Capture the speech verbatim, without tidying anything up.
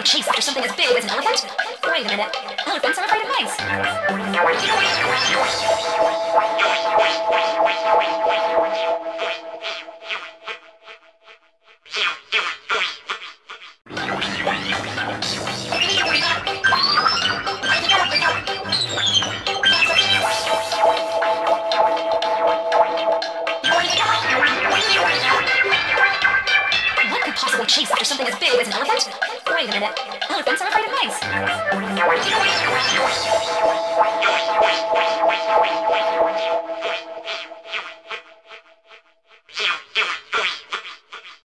chase after something as big as an elephant? Wait a minute. Elephants are afraid of mice. What could possibly chase after something as big as an elephant? Wait a minute. Elephants are afraid of mice.